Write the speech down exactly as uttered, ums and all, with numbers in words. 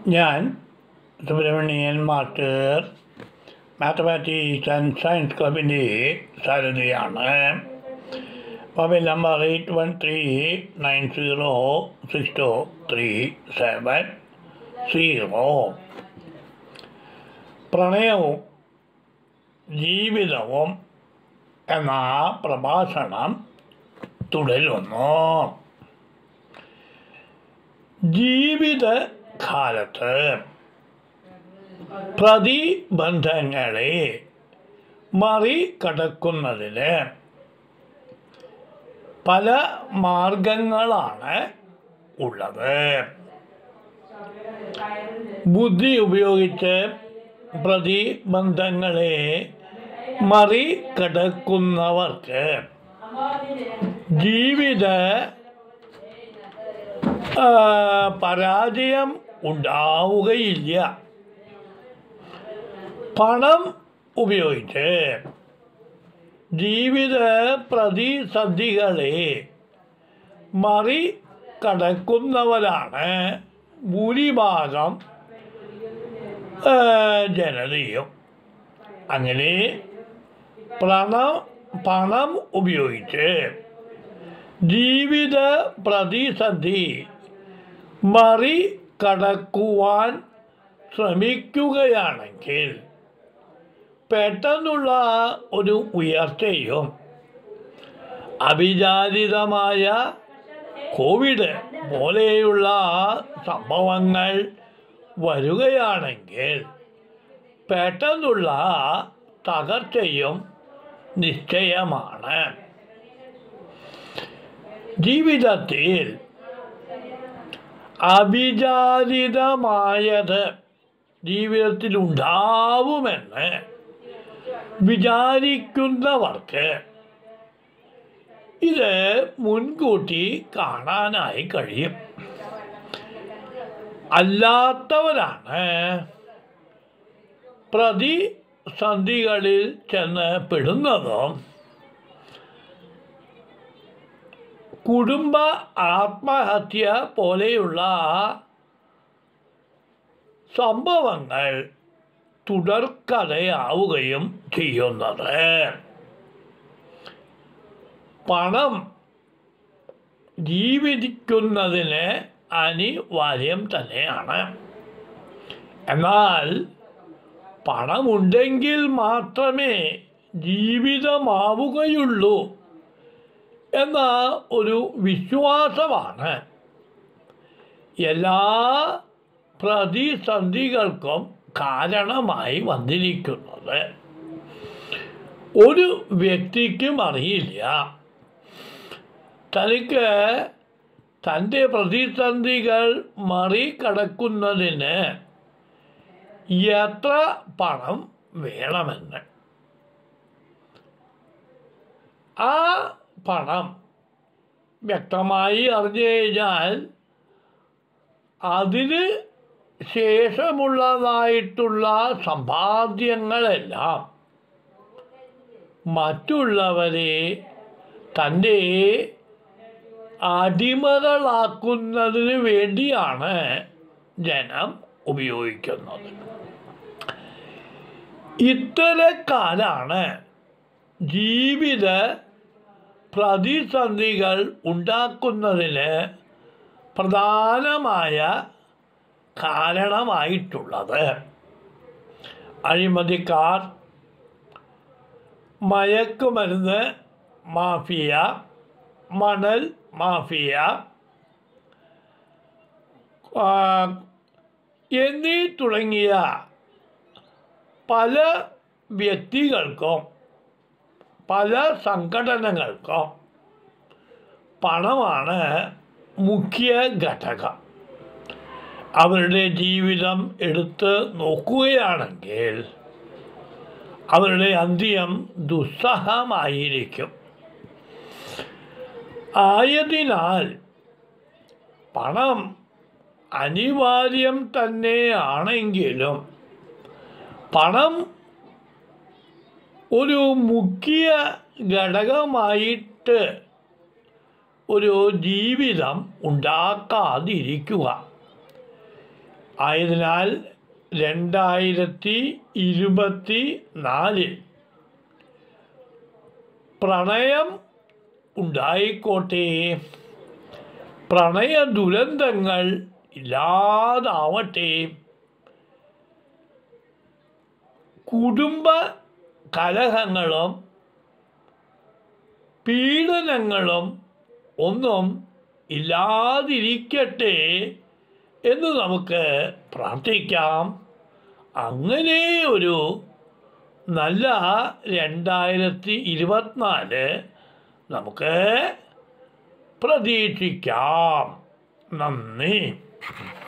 ഞാൻ Subramanian master mathematics and science ക്ലബിൻ്റെ സാരഥിയാണ്. Mobile number eight one three nine zero six two three seven zero. പ്രണയവും ജീവിതവും എന്ന പ്രഭാഷണം തുടരുന്നു. ജീവിതകാലത്ത് പ്രതിബന്ധങ്ങളെ മറികടക്കുന്നതിന് പല മാർഗങ്ങളാണ് ഉള്ളത്. ബുദ്ധി ഉപയോഗിച്ച് പ്രതിബന്ധങ്ങളെ മറികടക്കുന്നവർക്ക് ജീവിത പരാജയം ഉണ്ടാവുകയില്ല. പണം ഉപയോഗിച്ച് ജീവിത പ്രതിസന്ധികളെ മറികടക്കുന്നവരാണ് ഭൂരിഭാഗം ജനതയും. അങ്ങനെ പണം പണം ഉപയോഗിച്ച് ജീവിത പ്രതിസന്ധി മറികടക്കുവാൻ ശ്രമിക്കുകയാണെങ്കിൽ പെട്ടെന്നുള്ള ഒരു ഉയർച്ചയും അവിചാരിതമായ കോവിഡ് പോലെയുള്ള സംഭവങ്ങൾ വരികയാണെങ്കിൽ പെട്ടെന്നുള്ള തകർച്ചയും നിശ്ചയമാണ്. ജീവിതത്തിൽ അവിചാരിതമായത് ജീവിതത്തിൽ ഉണ്ടാവുമെന്ന് വിചാരിക്കുന്നവർക്ക് ഇത് മുൻകൂട്ടി കാണാനായി കഴിയും. അല്ലാത്തവരാണ് പ്രതിസന്ധികളിൽ ചെന്ന് പെടുന്നതും കുടുംബ ആത്മഹത്യ പോലെയുള്ള സംഭവങ്ങൾ തുടർക്കഥയാവുകയും ചെയ്യുന്നത്. പണം ജീവിക്കുന്നതിന് അനിവാര്യം തന്നെയാണ്. എന്നാൽ പണമുണ്ടെങ്കിൽ മാത്രമേ ജീവിതമാവുകയുള്ളൂ എന്ന ഒരു വിശ്വാസമാണ് എല്ലാ പ്രതിസന്ധികൾക്കും കാരണമായി വന്നിരിക്കുന്നത്. ഒരു വ്യക്തിക്കും അറിയില്ല തനിക്ക് തൻ്റെ പ്രതിസന്ധികൾ മറികടക്കുന്നതിന് എത്ര പണം വേണമെന്ന്. ആ പണം വ്യക്തമായി അറിഞ്ഞു കഴിഞ്ഞാൽ അതിന് ശേഷമുള്ളതായിട്ടുള്ള സമ്പാദ്യങ്ങളെല്ലാം മറ്റുള്ളവരെ തൻ്റെ അടിമകളാക്കുന്നതിന് വേണ്ടിയാണ് ജനം ഉപയോഗിക്കുന്നത്. ഇത്തരക്കാരാണ് ജീവിത പ്രതിസന്ധികൾ ഉണ്ടാക്കുന്നതിന് പ്രധാനമായ കാരണമായിട്ടുള്ളത്. അഴിമതിക്കാർ, മയക്കുമരുന്ന് മാഫിയ, മണൽ മാഫിയ എന്നീ തുടങ്ങിയ പല വ്യക്തികൾക്കും പല സംഘടനകൾക്കും പണമാണ് മുഖ്യ ഘടകം. അവരുടെ ജീവിതം എടുത്ത് നോക്കുകയാണെങ്കിൽ അവരുടെ അന്ത്യം ദുസ്സഹമായിരിക്കും. ആയതിനാൽ പണം അനിവാര്യം തന്നെയാണെങ്കിലും പണം ഒരു മുഖ്യ ഘടകമായിട്ട് ഒരു ജീവിതം ഉണ്ടാക്കാതിരിക്കുക ആയതിനാൽ രണ്ടായിരത്തി ഇരുപത്തി നാലിൽ പ്രണയം ഉണ്ടായിക്കോട്ടെ, പ്രണയ ദുരന്തങ്ങൾ ഇല്ലാതാവട്ടെ, കുടുംബ കലഹങ്ങളും പീഡനങ്ങളും ഒന്നും ഇല്ലാതിരിക്കട്ടെ എന്ന് നമുക്ക് പ്രാർത്ഥിക്കാം. അങ്ങനെ ഒരു നല്ല രണ്ടായിരത്തി ഇരുപത്തിനാല് നമുക്ക് പ്രതീക്ഷിക്കാം. നന്ദി.